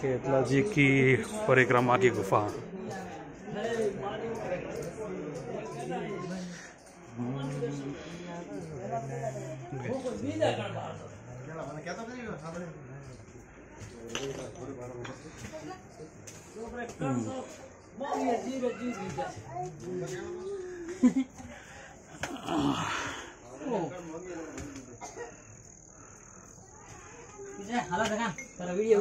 खेतला जी की परिक्रमा की गुफा। हाला देखा तेरा वीडियो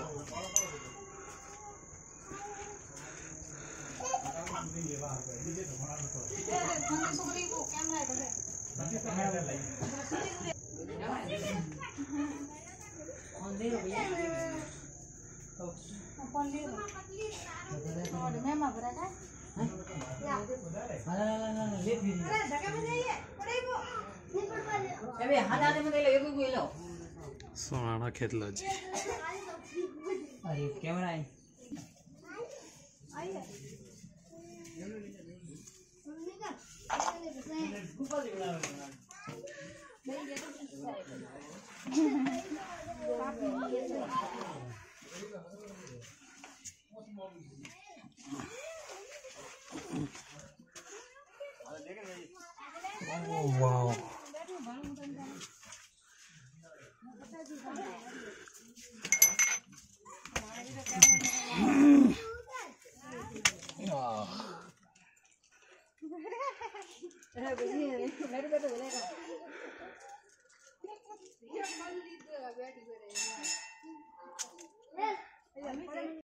सोनाड़ा खेतला जी। अरे कैमरा है वाह मेरे बेटे बोलेगा